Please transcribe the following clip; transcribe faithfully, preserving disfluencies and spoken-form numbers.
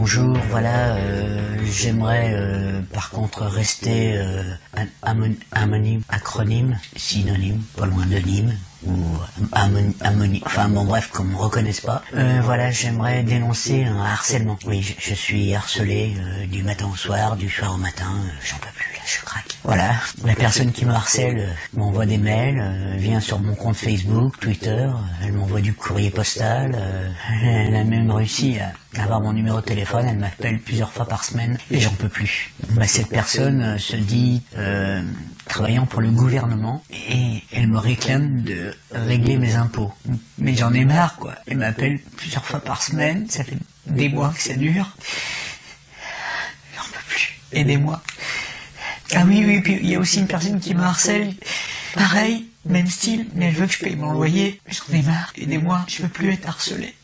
bonjour, voilà, euh, j'aimerais euh, par contre rester euh, amonyme, acronyme, synonyme, pas loin de Nîmes, ou amonyme, amonyme, enfin bon bref, qu'on me reconnaisse pas. Euh, voilà, j'aimerais dénoncer un harcèlement. Oui, je, je suis harcelé euh, du matin au soir, du soir au matin, euh, j'en peux plus, là, je craque. Voilà, la personne qui me harcèle euh, m'envoie des mails, euh, vient sur mon compte Facebook, Twitter, euh, elle m'envoie du courrier postal, euh, elle a même réussi à avoir mon numéro de téléphone, elle m'appelle plusieurs fois par semaine et j'en peux plus. Bah, cette personne euh, se dit euh, travaillant pour le gouvernement et elle me réclame de régler mes impôts. Mais j'en ai marre quoi. Elle m'appelle plusieurs fois par semaine, ça fait des mois que ça dure. J'en peux plus. Aidez-moi. Ah oui, oui, puis il y a aussi une personne qui me harcèle. Pareil, même style, mais elle veut que je paye mon loyer. J'en ai marre. Aidez-moi, je veux plus être harcelé.